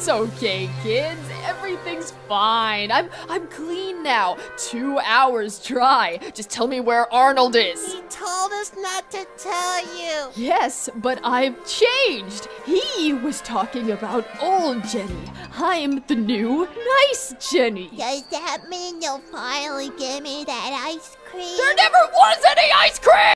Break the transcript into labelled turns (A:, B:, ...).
A: It's okay, kids. Everything's fine. I'm clean now. 2 hours dry. Just tell me where Arnold is.
B: He told us not to tell you.
A: Yes, but I've changed. He was talking about old Jenny. I'm the new nice Jenny.
B: Does that mean you'll finally give me that ice cream?
A: There never was any ice cream!